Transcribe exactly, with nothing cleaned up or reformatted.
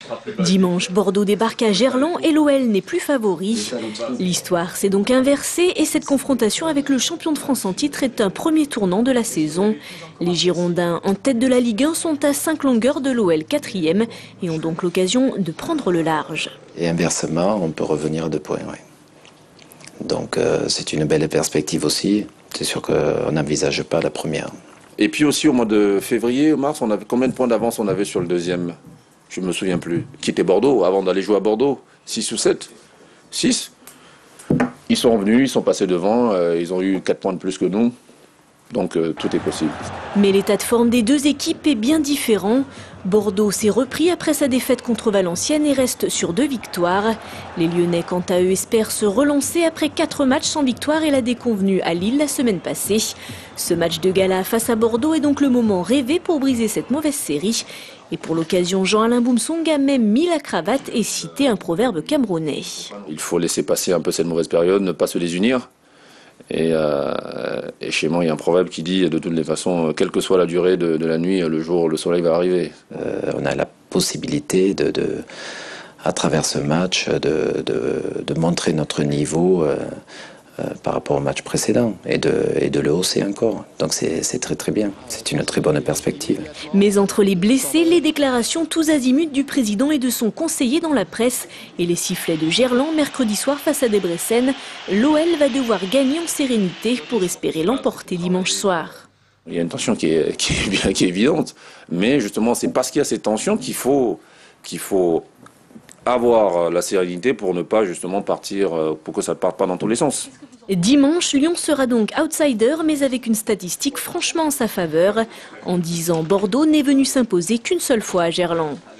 Dimanche, Bordeaux débarque à Gerland et l'O L n'est plus favori. L'histoire s'est donc inversée et cette confrontation avec le champion de France en titre est un premier tournant de la saison. Les Girondins, en tête de la Ligue un, sont à cinq longueurs de l'O L quatrième et ont donc l'occasion de prendre le large. Et inversement, on peut revenir à deux points. Oui. Donc euh, c'est une belle perspective aussi. C'est sûr qu'on n'envisage pas la première. Et puis aussi au mois de février, mars, on avait combien de points d'avance on avait sur le deuxième? Je ne me souviens plus. Qui était Bordeaux avant d'aller jouer à Bordeaux? six ou sept? six? Ils sont revenus, ils sont passés devant, euh, ils ont eu quatre points de plus que nous. Donc euh, tout est possible. Mais l'état de forme des deux équipes est bien différent. Bordeaux s'est repris après sa défaite contre Valenciennes et reste sur deux victoires. Les Lyonnais, quant à eux, espèrent se relancer après quatre matchs sans victoire et la déconvenue à Lille la semaine passée. Ce match de gala face à Bordeaux est donc le moment rêvé pour briser cette mauvaise série. Et pour l'occasion, Jean-Alain Boumsong a même mis la cravate et cité un proverbe camerounais. Il faut laisser passer un peu cette mauvaise période, ne pas se désunir. Et, euh, et chez moi, il y a un proverbe qui dit, de toutes les façons, quelle que soit la durée de, de la nuit, le jour où le soleil va arriver. Euh, on a la possibilité, de, de, à travers ce match, de, de, de montrer notre niveau euh, euh, par rapport au match précédent et de, et de le hausser encore. Donc c'est très très bien, c'est une très bonne perspective. Mais entre les blessés, les déclarations tous azimuts du président et de son conseiller dans la presse et les sifflets de Gerland mercredi soir face à Debrecen, l'O L va devoir gagner en sérénité pour espérer l'emporter dimanche soir. Il y a une tension qui est, qui est, bien, qui est évidente, mais justement c'est parce qu'il y a cette tension qu'il faut, qu'il faut avoir la sérénité pour ne pas justement partir, pour que ça ne parte pas dans tous les sens. Dimanche, Lyon sera donc outsider, mais avec une statistique franchement en sa faveur. En dix ans, Bordeaux n'est venu s'imposer qu'une seule fois à Gerland.